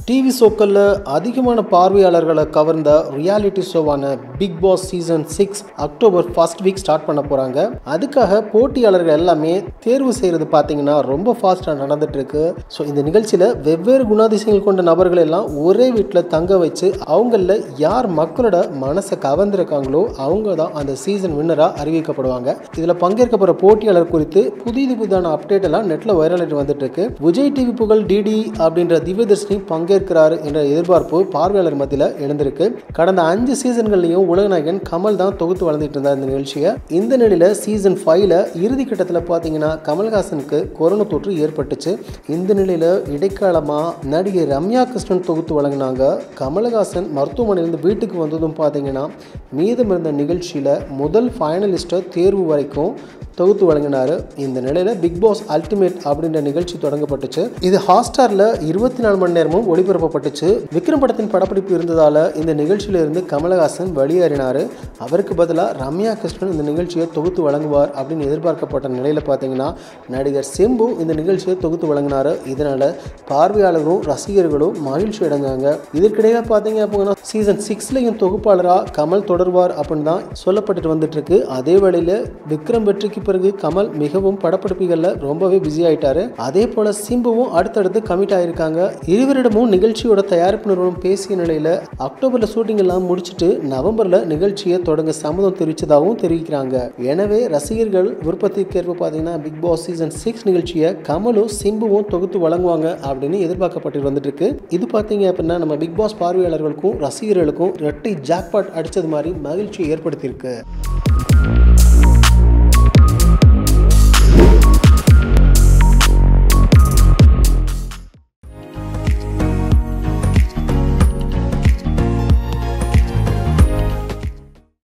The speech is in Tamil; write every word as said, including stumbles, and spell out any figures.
டிவி ஷோக்கள்ல அதிகமான பார்வையாளர்களை கவர்ந்த ரியாலிட்டி ஷோவான Bigg Boss season six October first week start பண்ண போறாங்க. அதுக்காக போட்டியாளர்கள் எல்லாமே தேர்வு செய்யறது பார்த்தீங்கன்னா ரொம்ப ஃபாஸ்ட்டாக நடந்துட்டு இருக்கு. ஸோ இந்த நிகழ்ச்சியில் வெவ்வேறு குணாதிசயங்கள் கொண்ட நபர்கள் எல்லாம் ஒரே வீட்டில் தங்க வச்சு அவங்கள யார் மக்களோட மனசை கவர்ந்திருக்காங்களோ அவங்க தான் அந்த சீசன் வின்னராக அறிவிக்கப்படுவாங்க. இதில் பங்கேற்க போகிற போட்டியாளர் குறித்து புதிது புதிதான அப்டேட் எல்லாம் நெட்டில் வைரல் ஆகிட்டு வந்துட்டு இருக்கு. விஜய் டிவி புகழ் டிடி அப்படின்ற திவ்யதர்ஷினி பங்கே இருக்கிறார் என்ற எதிர்பார்ப்பு பார்வையாளர் மத்தியில் எழுந்திருக்கு. கடந்த அஞ்சு சீசன்கள்லையும் உலக நாயகன் கமல் தான் தொகுத்து வளர்ந்துட்டு இருந்தார் இந்த நிகழ்ச்சியை. இந்த நிலையில சீசன் ஃபைவ்ல இறுதி கட்டத்தில் பார்த்தீங்கன்னா கமல்ஹாசனுக்கு கொரோனா தொற்று ஏற்பட்டுச்சு. இந்த நிலையில இடைக்காலமா நடிகை ரம்யா கிருஷ்ணன் தொகுத்து வழங்கினாங்க. கமல்ஹாசன் மருத்துவமனையிலிருந்து வீட்டுக்கு வந்ததும் பார்த்தீங்கன்னா மீதம் இருந்த நிகழ்ச்சியில முதல் ஃபைனலிஸ்ட்டை தேர்வு வரைக்கும் தொகுத்து வழங்கினார். இந்த நிலையில் பிக் பாஸ் அல்டிமேட் அப்படின்ற நிகழ்ச்சி தொடங்கப்பட்டுச்சு. இது ஹாட்ஸ்டாரில் இருபத்தி நாலு மணி நேரமும் ஒளிபரப்பப்பட்டுச்சு. விக்ரம் படத்தின் படப்பிடிப்பு இருந்ததால் இந்த நிகழ்ச்சியிலிருந்து கமல்ஹாசன் வெளியேறினார். அவருக்கு பதிலாக ரம்யா கிருஷ்ணன் இந்த நிகழ்ச்சியை தொகுத்து வழங்குவார் அப்படின்னு எதிர்பார்க்கப்பட்ட நிலையில் பார்த்தீங்கன்னா நடிகர் சிம்பு இந்த நிகழ்ச்சியை தொகுத்து வழங்கினார். இதனால் பார்வையாளர்களும் ரசிகர்களும் மகிழ்ச்சி அடைஞ்சாங்க. இதற்கிடையில் பார்த்தீங்க அப்படின்னா சீசன் சிக்ஸ்லையும் தொகுப்பாளராக கமல் தொடர்வார் அப்படின்னு தான் சொல்லப்பட்டு வந்துட்டு இருக்கு. அதே வேளையில் விக்ரம் வெற்றிக்கு பிறகு கமல் மிகவும் படப்பிடிப்புகளில் ரொம்பவே பிஸி ஆயிட்டாரு. அதே போல சிம்புவும் அடுத்தடுத்து கமிட் ஆயிருக்காங்க. இருவரிடமும் நிகழ்ச்சியோட தயாரிப்பு நிறுவனம் பேசிய நிலையில அக்டோபர்ல ஷூட்டிங் எல்லாம் முடிச்சுட்டு நவம்பர்ல நிகழ்ச்சியை தொடங்க சம்மதம் தெரிவித்ததாகவும் தெரிவிக்கிறாங்க. எனவே ரசிகர்கள் விருப்பத்திற்கேற்ப பார்த்தீங்கன்னா பிக் பாஸ் சீசன் சிக்ஸ் நிகழ்ச்சியை கமலும் சிம்புவும் தொகுத்து வழங்குவாங்க அப்படின்னு எதிர்பார்க்கப்பட்டு வந்துட்டு இருக்கு. இது பார்த்தீங்க அப்படின்னா நம்ம பிக் பாஸ் பார்வையாளர்களுக்கும் ரசிகர்களுக்கும் ரெட்டை ஜாக்பாட் அடிச்சது மாதிரி மகிழ்ச்சியை ஏற்படுத்தியிருக்கு.